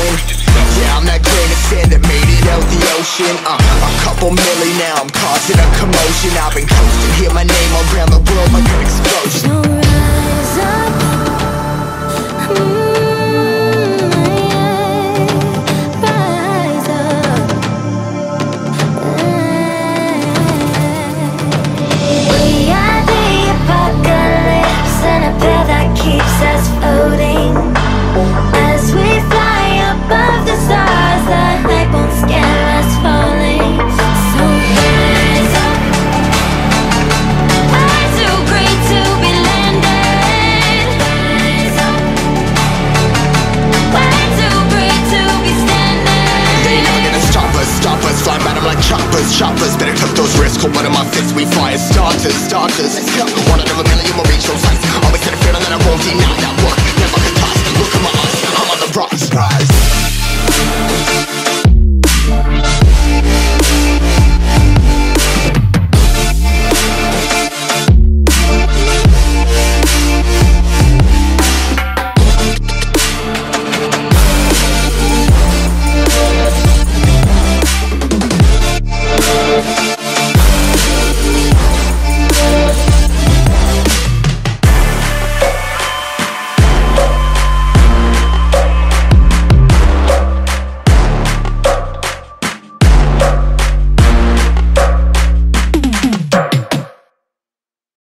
ocean. Yeah, I'm that grain of sand that made it out the ocean. A couple milli now, I'm causing a commotion. I've been coasting, hear my name around the world like an explosion. So rise up, rise up. We are the apocalypse, and a path that keeps us floating. As we fly above the stars, the light won't scare us falling. So rise up, I'm too great to be landed. Rise up, way too great to be standing. They ain't never gonna stop us, fly by them like choppers. Better cut those risks, hold one of my fists, we fire starters. Let's go, one out of a million, we'll reach those heights. Always had a feeling that I won't deny that work.